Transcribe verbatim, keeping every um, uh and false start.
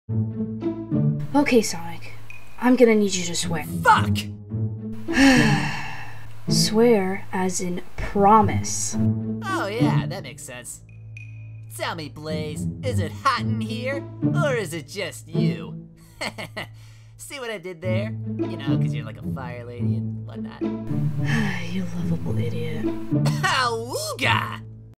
Okay, Sonic. I'm gonna need you to swear. Fuck! Swear as in promise. Oh yeah, that makes sense. Tell me, Blaze, is it hot in here? Or is it just you? See what I did there? You know, cause you're like a fire lady and whatnot. You lovable idiot. Awooga!